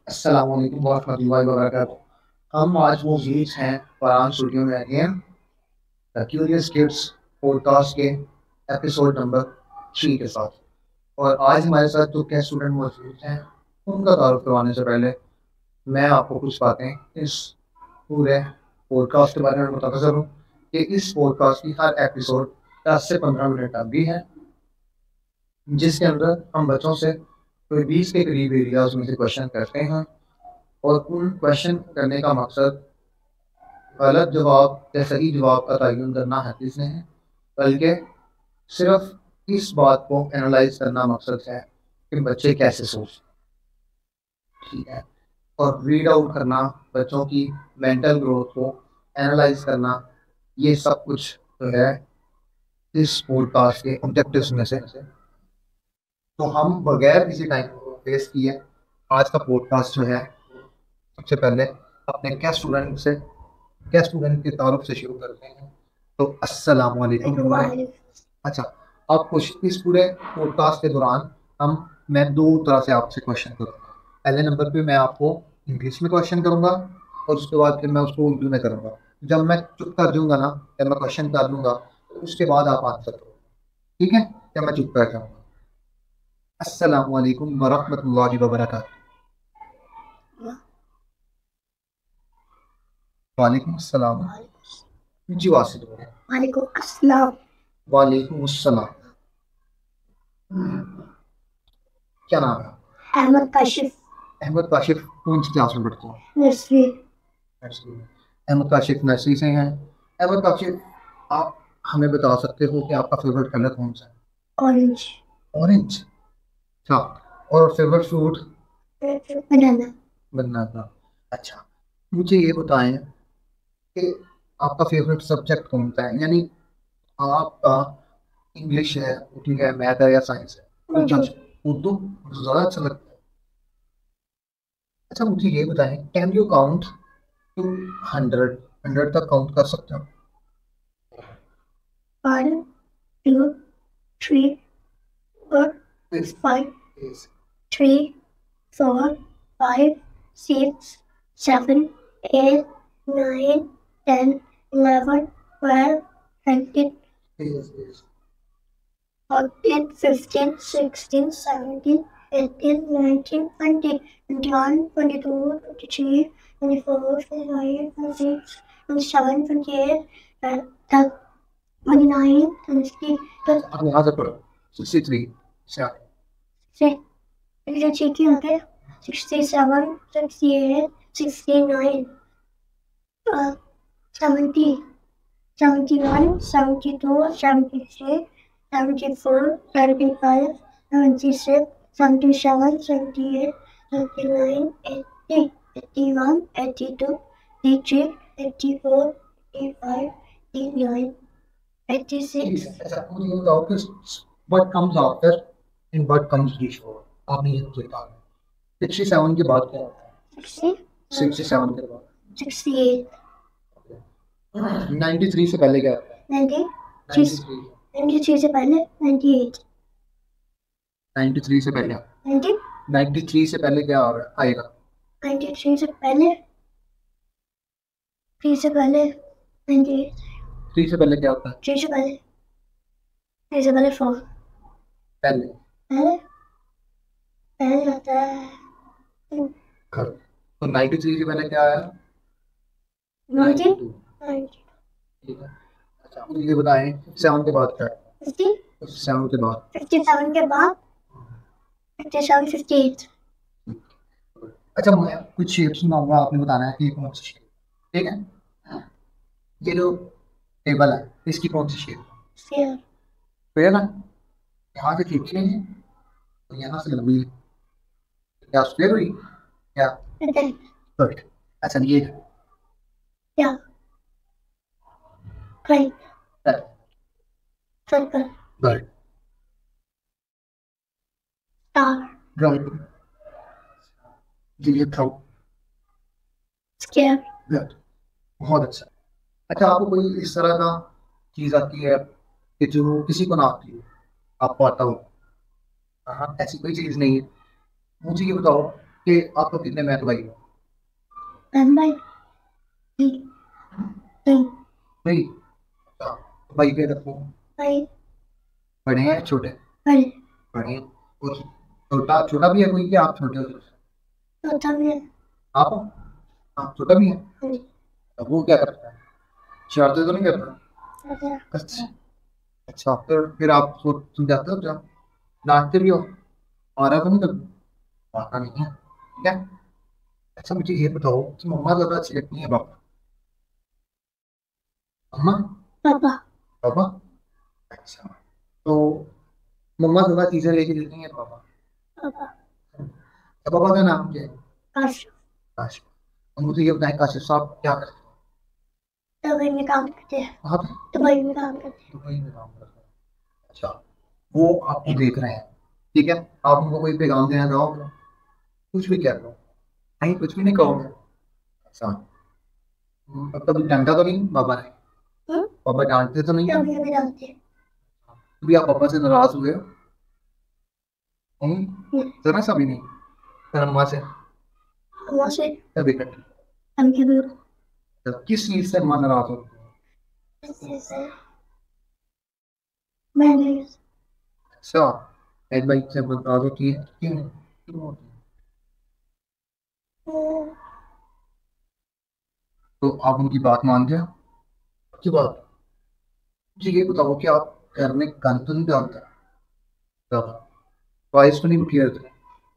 अस्सलाम वालेकुम वरहमतुल्लाहि वबरकातुहू। हम आज मौजूद हैं फरहान स्टूडियो में again the curious kids podcast के एपिसोड नंबर 3 के साथ। और आज हमारे साथ जो क्या स्टूडेंट मौजूद हैं उनका तारुफ करवाने से पहले मैं आपको कुछ बातें इस पूरे पॉडकास्ट के बारे में बताता चलूँ कि इस पॉडकास्ट की हर एपिसोड 10 से 15 मिनट तक भी है, जिसके अंदर हम बच्चों से कोई 20 के करीब एरियाज में से क्वेश्चन करते हैं। और उन क्वेश्चन करने का मकसद गलत जवाब या सही जवाब का तयन करना है इसने है, बल्कि सिर्फ इस बात को एनालाइज करना मकसद है कि बच्चे कैसे सोचते हैं, ठीक है। और रीड आउट करना, बच्चों की मेंटल ग्रोथ को एनालाइज करना, ये सब कुछ जो है इस पॉडकास्ट के ऑब्जेक्टिव्स में से। तो हम बगैर किसी टाइम को वेस्ट किए आज का पॉडकास्ट जो है सबसे पहले अपने क्या स्टूडेंट के तारुफ से शुरू करते हैं। तो अस्सलाम वालेकुम। अच्छा, अब कुछ इस पूरे पॉडकास्ट के दौरान हम मैं दो तरह से आपसे क्वेश्चन करूँगा। पहले नंबर पे मैं आपको इंग्लिश में क्वेश्चन करूँगा और उसके बाद फिर मैं उसको उर्दू में करूँगा। जब मैं चुप कर दूंगा ना, जब मैं क्वेश्चन कर लूँगा तो उसके बाद आप आंसर करो, ठीक है? जब मैं चुप कर जाऊँगा। अस्सलाम वालेकुम वरहमतुल्लाहि वबरकातुहू। वालेकुम अस्सलाम। जी वासिद बोले। वालेकुम अस्सलाम। वालेकुम अस्सलाम। क्या नाम है? अहमद काशिफ। अहमद काशिफ कौन सी क्लास में पढ़ते हो? नर्सरी। नर्सरी में। अहमद काशिफ नर्सरी से हैं। अहमद काशिफ, आप हमें बता सकते हो कि आपका फेवरेट कलर कौन सा है? ऑरेंज। ऑरेंज। अच्छा, और फेवरेट फ्रूट? बनाना। बनाना। अच्छा, मुझे ये बताएं कि आपका फेवरेट सब्जेक्ट कौन सा है, यानी आपका इंग्लिश है, ठीक है, मैथ है या साइंस है? उर्दू। उर्दू ज़्यादा अच्छा लगता है। अच्छा, मुझे ये बताएं, कैन यू काउंट टू 100? 100 तक काउंट कर सकते हो? 1 2 3 4 5 3 4 5 6 7 8 9 10 11 12 13 14 15 16 17 18 19 20 21 22 23 24 25 26 27 28 29 30 अब यहाँ से पढ़ो। 63 से 67 68 69 70 71 72 73 74 75 76 77 78 79 80 81 82 83 84 85 89 86 अच्छा, मुझे ये बताओ कि what comes after and what comes before? आपने ये मुझे कहा 67 के बाद क्या होता है? 67 के बाद 68 93 से पहले क्या होता है? 93 93 से पहले 98 93 से पहले 93 से पहले क्या आएगा? 93 से पहले 3 से पहले 98 3 से पहले क्या होता है? 3 से पहले 3 से पहले 4 पहले पहले पहले आता है करो। तो 93 से पहले क्या आया? 92 ठीक है। अच्छा, मुझे ये बताएं 7 के बाद क्या है? 50 7 के बाद 57 के बाद 57 58 अच्छा, मैं कुछ शेप सुनाऊंगा, आपने बताना है कि कौन सी शेप, ठीक है? ये जो टेबल है इसकी कौन सी शेप? स्फीयर फेयर है। यहाँ से खींचे हैं तो यहाँ से लंबी है, क्या स्क्वायर हुई क्या? गुड। अच्छा, ये क्या right circle good. Star right. ये थ्रो। स्क्वायर गुड, बहुत अच्छा। अच्छा, आपको कोई इस तरह का चीज आती है कि जो किसी को ना आती हो, आपको आता हो? हाँ, ऐसी कोई चीज नहीं है। मुझे ये बताओ कि आपको कितने बहन भाई हो? बहन भाई नहीं नहीं भाई, अच्छा, भाई के रखो। भाई बड़े हैं छोटे? बड़े बड़े हैं। और छोटा छोटा भी है कोई कि आप छोटे हो? छोटा भी है आप हो? हाँ, छोटा भी है। नहीं अब वो क्या करता है? शरारतें तो नहीं करता? अच्छा अच्छा। अच्छा, फिर आप समझाते हो क्या? डांटते भी हो? मारा तो नहीं कभी? मारा नहीं है, ठीक है। अच्छा, मुझे ये बताओ कि मम्मा ज्यादा अच्छी लगती है पापा? मम्मा? पापा पापा? अच्छा, तो मम्मा ज्यादा चीजें लेके देती हैं पापा? पापा तो पापा का नाम क्या है? काश काशिफ। और मुझे ये बताएं, काशिफ साहब क्या करते दुबई में काम करते हैं हैं? आप दुबई में काम करते दुबई में काम करते हैं? अच्छा, वो आपको देख रहे हैं, ठीक है। आप उनको कोई पैगाम देना चाहोगे? कुछ भी कह दो। नहीं, कुछ भी नहीं कहोगे? अच्छा। अब कभी डांटा तो नहीं पापा ने? हैं पापा डांटते तो नहीं है? कभी कभी डालते हैं कभी आप पापा से नाराज हुए हो? नहीं, नहीं जरा सा भी नहीं? फिर अम्मा से? वहाँ से कभी कभी? कभी कभी तो किस चीज से अम्मा नाराज होती है? जैसे बहन भाई अच्छा, एक भाई से नाराज होती है, क्यों क्यों होती है? तो आप उनकी बात मानते हो? की बात? मुझे ये बताओ कि आप घर में गन तो नहीं डालते? टॉयज तो नहीं खेलते?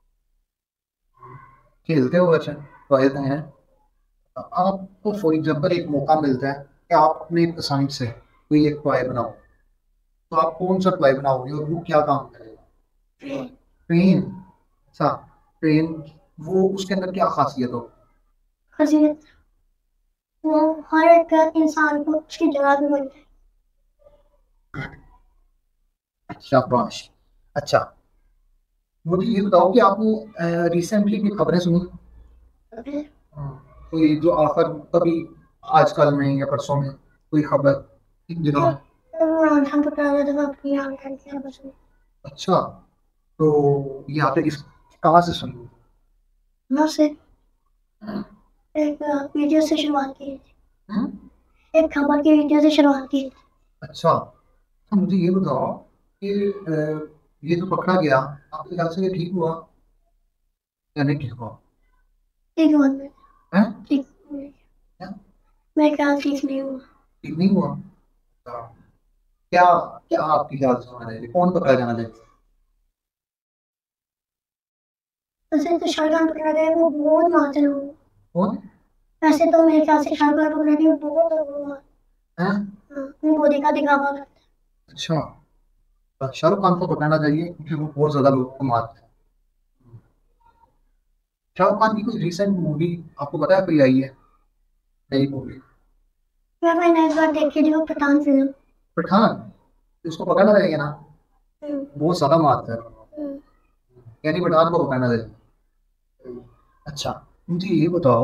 खेलते हो वैसे? टॉयज हैं? आपको फॉर एग्जाम्पल एक मौका मिलता है कि आप अपनी पसंद से कोई एक टॉय बनाओ, तो आप कौन सा टॉय बनाओगे और वो क्या काम करेगा? ट्रेन? अच्छा, ट्रेन। वो उसके अंदर क्या खासियत हो? खसीयत वो हर एक इंसान को उसकी जगह पे मिल शाबाश। अच्छा, मुझे ये बताओ कि आपने रिसेंटली की खबरें सुनी? जाए हाँ, कोई जो आखिर कभी आजकल में या परसों में कोई खबर इन दिनों में? हम तो पहले जब अपनी आम करते हैं बस अच्छा, तो ये आपने किस कहाँ से सुनी? वहाँ से एक वीडियो से शुरुआत की थी हम्म? एक खबर की वीडियो से शुरुआत की थी अच्छा, तो मुझे ये बताओ कि ये जो पकड़ा गया, आपके ख्याल से ये ठीक हुआ या नहीं ठीक हुआ? ठीक हुआ मैं हैं? ठीक क्या? मैं ख्याल ठीक नहीं हुआ ठीक नहीं हुआ? अच्छा, क्या क्या आपके ख्याल से होना चाहिए? कौन पकड़ा जाना चाहिए? वैसे तो शाहरुख पकड़ा गया वो बहुत मारते लोग कौन? वैसे तो मेरे ख्याल से शाहरुख पकड़ा गया बहुत लोग हैं? वो बॉडी का दिखावा करते अच्छा, तो शाहरुख खान को पकड़ना चाहिए क्योंकि वो बहुत ज्यादा लोगों को मारते हैं। शाहरुख खान की कोई रिसेंट मूवी आपको पता है कोई आई है? नई मूवी? हैं मैंने इस बार देखी थी वो पठान फिल्म पठान? उसको पकड़ना चाहिए ना? हम्म, बहुत ज्यादा मारता है। हम्म, यानी पठान को पकड़ना चाहिए। अच्छा, मुझे ये बताओ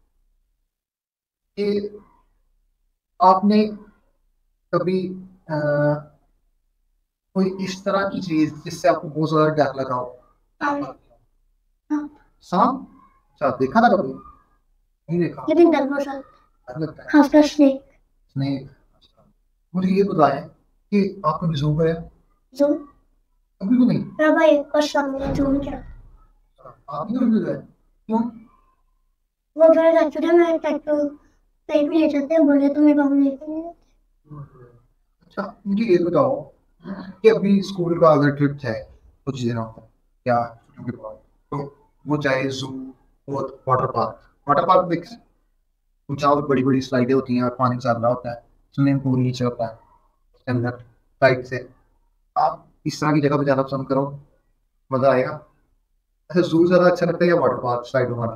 कि आपने कभी अ, कोई इस तरह की चीज जिससे आपको बहुत ज्यादा डर लगा हो? हाँ, हाँ, सांप? अच्छा, देखा था कभी? नहीं देखा? लेकिन डर बहुत सा डर लगता है? खासकर स्नेक नहीं। मुझे ये बताएं कि आपका भी जू है? जूम कभी भी नहीं? मेरा भाई और सामने जूम क्या आप भी कभी गए? क्यों? वो घर एक्चुअली मैं ट्रैक्टर कहीं भी ले चलते हैं बोले तो मेरे बाबू लेके नहीं जाते। अच्छा, मुझे ये बताओ कि अभी स्कूल का अगर ट्रिप है कुछ दिनों का या छुट्टियों के बाद, तो वो चाहे जू और वाटर पार्क देख, जहाँ पर बड़ी बड़ी स्लाइडें होती हैं और पानी चल रहा होता है, स्विमिंग पूल नीचे होता है उसके अंदर साइड से, आप इस तरह की जगह पे जाना पसंद करो? मजा आएगा? अच्छा, जू ज्यादा अच्छा लगता है या वाटर पार्क साइड वाला?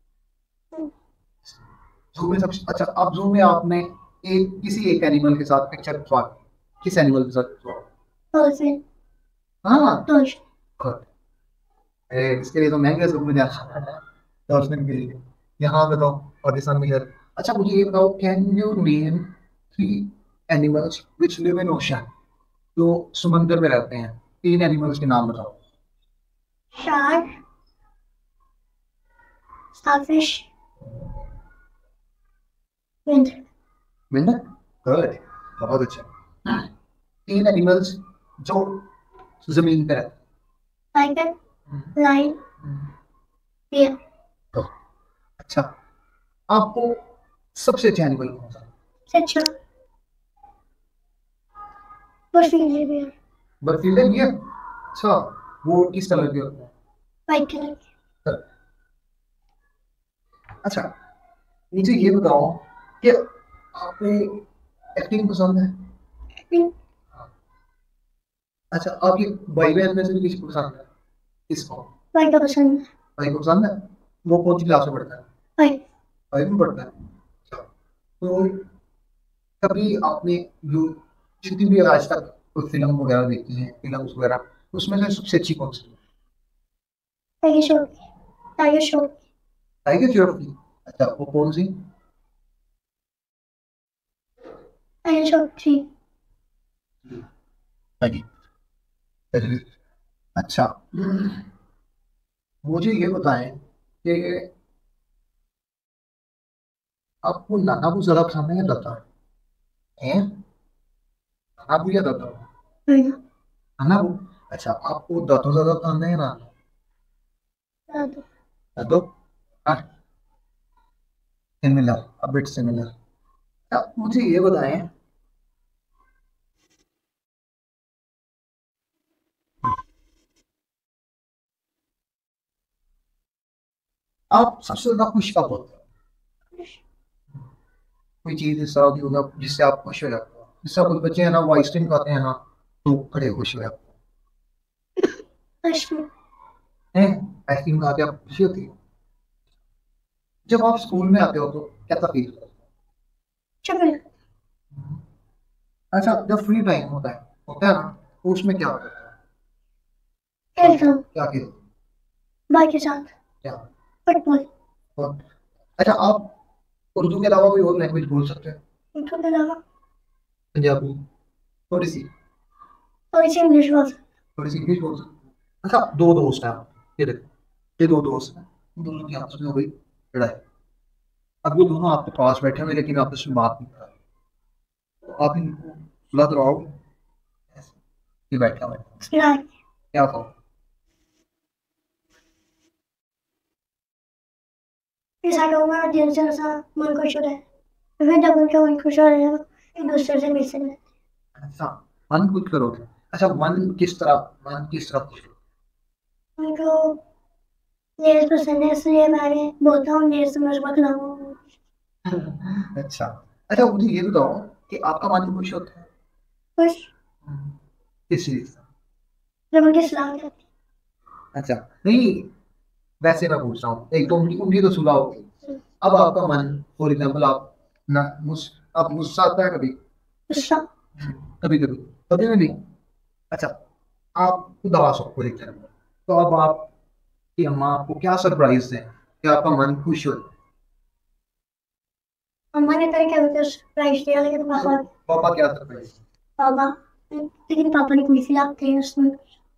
जू में सबसे अच्छा, आप जू में आपने एक किसी एक एनिमल के साथ पिक्चर खिंचवा, किस एनिमल के साथ खिंचवा? डॉल्फिन हाँ, डॉल्फिन good। इसके लिए तो महंगे जू में जाना है, डॉल्फिन के लिए। यहाँ बताओ, पाकिस्तान में इधर। अच्छा, मुझे ये बताओ, can you name 3 animals which live in ocean, जो समुद्र में रहते हैं? 3 एनिमल्स के नाम बताओ। Shark starfish, wind, wind. Good, बहुत अच्छा। 3 एनिमल्स जो जमीन पे रहते tiger, हैं। lion, deer, तो अच्छा, आपको सबसे अच्छा एनिमल कौन सा? सबसे अच्छा बर्फीली bear, बर्फीले बियर। अच्छा, वो किस कलर के होते हैं? white color, अच्छा, मुझे ये बताओ कि आपको एक्टिंग पसंद है? pink, अच्छा, आपकी भाई बहन में से भी किसी को पसंद है? किसको? white person, भाई को पसंद है? वो कौन सी क्लास में पढ़ता है? white, फाइव में पढ़ता है। अच्छा, तो कभी आपने जो जितनी भी आज तक कोई फिल्म वगैरह देखी है, फिल्म वगैरह, उसमें से सबसे अच्छी कौन सी? tiger short, tiger short, tiger Shroff की। अच्छा, वो कौन सी? tiger short 3, चलिए, अच्छा, मुझे ये बताएं कि आपको नाना को ज्यादा पसंद है या दादा है? नाना को या दादा? Nana, नाना को। अच्छा, आपको दादू ज्यादा पसंद है या नाना? Dadu, दादू। हाँ, सिमिलर, अ बिट सिमिलर। अब मुझे ये बताएं, आप सबसे ज्यादा खुश कब होते हैं? कोई चीज इस तरह की होगा जिससे आप खुश हो जाते हो, जिससे कुछ बच्चे हैं ना, वो आइसक्रीम खाते हैं ना, तो बड़े खुश हो जाते Ashmi, हैं। आइसक्रीम खा के आप खुशी होती है। जब आप स्कूल में आते हो तो कैसा फील होता chocolate, है? अच्छा, जब फ्री टाइम होता है ना, तो उसमें क्या होता है? खेलता क्या खेल? भाई के साथ क्या? फुटबॉल, और अच्छा, आप उर्दू के अलावा कोई और लैंग्वेज बोल सकते हैं? उनके अलावा पंजाबी? थोड़ी सी? थोड़ी सी इंग्लिश बोल थोड़ी सी इंग्लिश बोल सकते हैं? अच्छा, दो दोस्त हैं आप, ये देखो, ये दो दोस्त हैं, उन दोनों की आपस में हो गई लड़ाई। अब वो दोनों आपके पास बैठे हुए लेकिन आपस में बात नहीं कर रहे, तो आप इनको सुलह करवाओगे? ये बैठा हुआ है, सकता क्या कहो? ऐसा कहूँगा दिल से ऐसा मन खुश हो रहा है फिर जब उनका मन खुश हो रहा है एक दूसरे से मिल सकते हैं अच्छा, मन कुछ करोगे? अच्छा, मन किस तरह खुश उनको नेल्स पसंद है इसलिए मैंने बोलता हूँ नेल्स से मुझे बहुत लगाऊँ हो? अच्छा, अच्छा, मुझे ये बताओ कि आपका मन खुश होता है खुश किस चीज से? जब उनकी सलाह करती अच्छा, नहीं, वैसे मैं पूछ रहा हूँ, एक तो उनकी उनकी तो सुलह होगी, अब आपका मन, फॉर एग्जाम्पल, आप ना आप गुस्सा आता है कभी? गुस्सा कभी कभी, कभी भी नहीं। अच्छा, आप उदास हो फॉर एग्जाम्पल, तो अब आपकी अम्मा आपको क्या सरप्राइज दें कि आपका मन खुश हो? अम्मा ने तरह क्या कुछ प्राइस दिया लेकिन पापा पापा क्या सरप्राइज? पापा लेकिन पापा ने कुल्फी लाते हैं उसमें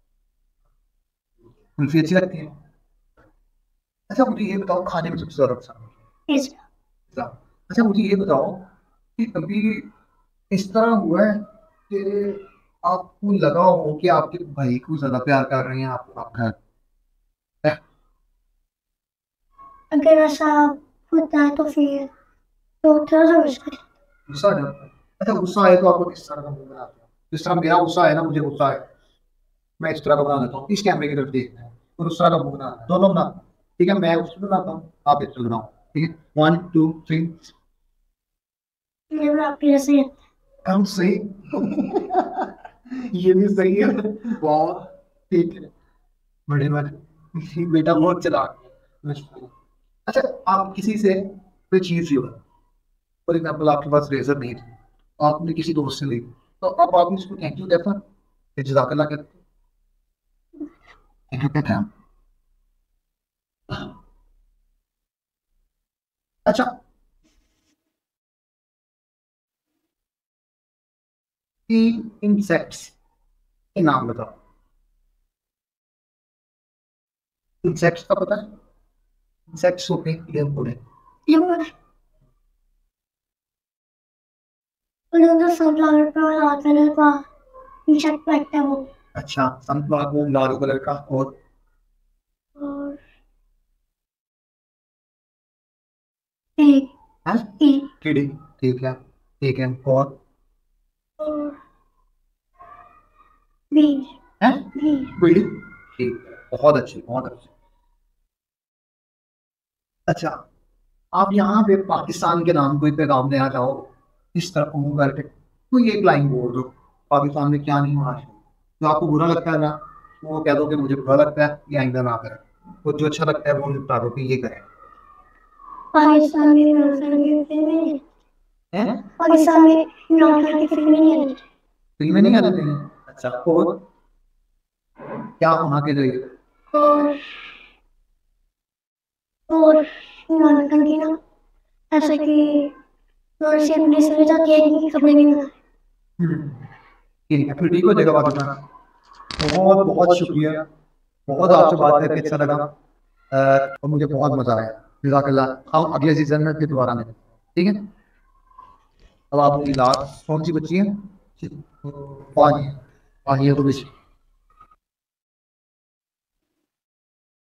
कुल्फी अच्छी लगती है? अच्छा, मुझे ये बताओ, खाने में सबसे ज्यादा पसंद पिज्जा है? अच्छा, मुझे ये बताओ कि कभी इस तरह हुआ है कि आपको लगा हो कि आपके भाई को ज्यादा प्यार कर रहे हैं आप घर है? अगर ऐसा होता है तो फिर तो थोड़ा सा मुश्किल गुस्सा आ जाता है? अच्छा, गुस्सा आए तो आपको किस तरह का मुंह बनाते हो? जिस तरह मेरा गुस्सा है ना, मुझे गुस्सा है, मैं इस तरह का बना देता हूँ, इस कैमरे की तरफ देखना है और उस तरह का मुंह बनाना है, दोनों बनाता हूँ। ठीक है, मैं उसमें बनाता हूँ, आप इस तरह बनाओ। ठीक है, 1 2 3। है आपकी जैसे काम सही। ये भी सही है, बहुत ठीक है, बड़े बड़े बेटा बहुत चालाक है। अच्छा, आप किसी से कोई चीज ली, फॉर एग्जाम्पल आपके पास रेजर नहीं थी, आपने किसी दोस्त से ली, तो अब आपने उसको थैंक यू कहता है, जज़ाकल्लाह कहते, थैंक यू कहते हैं? अच्छा, इंसेक्ट्स के नाम बताओ। इंसेक्ट्स का पता है? इंसेक्ट्स होते हैं, कीड़े मकोड़े। लिवर उधर सनफ्लावर पे लाल कलर का इंसेक्ट बैठता है वो। अच्छा, सनफ्लावर वो लाल कलर का। और एक हाँ? एक कीड़े। ठीक है, ठीक है। और और बीज है बीज बिल्ली। ठीक है, बहुत अच्छी, बहुत अच्छी। अच्छा, आप यहाँ पे पाकिस्तान के नाम कोई पैगाम देना चाहो, इस तरफ मुंह करके कोई एक लाइन बोल दो, पाकिस्तान में क्या नहीं हुआ है जो आपको बुरा लगता है ना, वो कह दो कि मुझे बुरा लगता है, ये आइंदा ना करें। वो जो अच्छा लगता है वो निपटा दो कि ये करें। पाकिस्तान में इमरान खान की फिल्में नहीं हैं? पाकिस्तान में इमरान खान की फिल्में नहीं आई फिल्में नहीं आती हैं। अच्छा, और क्या होना के लिए? और और इमरान खान की ना ऐसे कि थोड़ी सी पुलिस वाले जाती है इनकी कपड़े नहीं बनाए। हम्म, ठीक है, फिर ठीक हो जाएगा पाकिस्तान। बहुत बहुत शुक्रिया, बहुत आपसे बात करके अच्छा लगा। और मुझे बहुत मजा आया। जज़ाकल्लाह। हम अगले सीजन में फिर दोबारा मिलेंगे, ठीक है? अब आपकी लास्ट कौन सी बच्ची है? पानी। पानी है तो